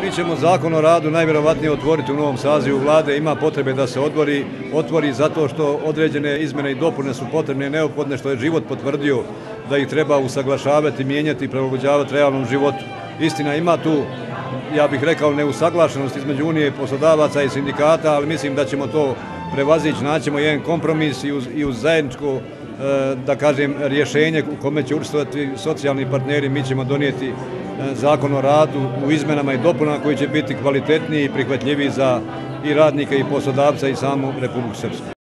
Mi ćemo Zakon o radu najvjerovatnije otvoriti u novom sazivu vlade, ima potrebe da se otvori zato što određene izmjene i dopune su potrebne i neophodne, što je život potvrdio da ih treba usaglašavati, mijenjati i prilagođavati realnom životu. Istina, ima tu, ja bih rekao, neusaglašenost između Unije poslodavaca i sindikata, ali mislim da ćemo to prevazići, naćemo jedan kompromis i uz zajedničko, da kažem, rješenje u kome će učestvovati socijalni partneri. Mi ćemo donijeti Zakon o radu u izmenama i dopunama koji će biti kvalitetniji i prihvatljiviji za i radnike i poslodavca i samu Republiku Srpsku.